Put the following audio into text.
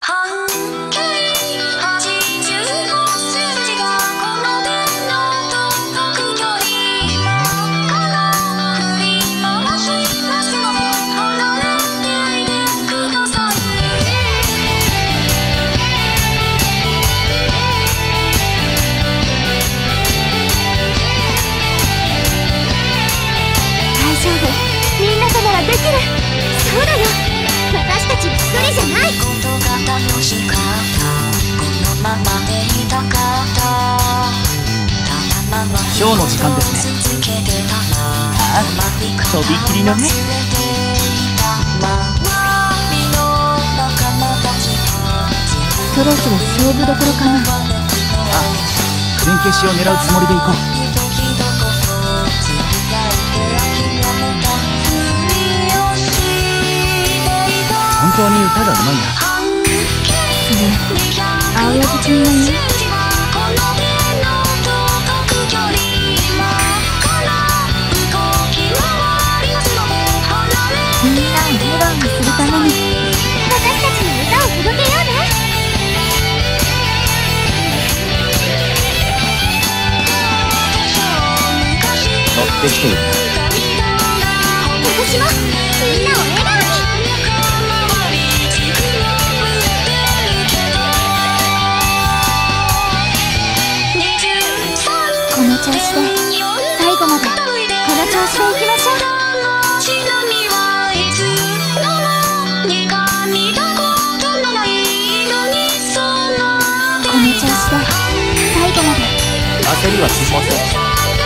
みんなとならできる。そうだよ、私たち一人じゃない。 ショーの時間ですね。ああ、とびきりのね。 そろそろ勝負どころかな。 ああ、全消しを狙うつもりでいこう。本当に歌がうまいな。 それ青柳くんが言う。みんなを笑顔にするために私たちの歌を届けようね。 乗ってきているな。 私もみんなを笑顔に。この調子で最後までこの調子でいきましょう。この調子で最後まで。 焦りはしません。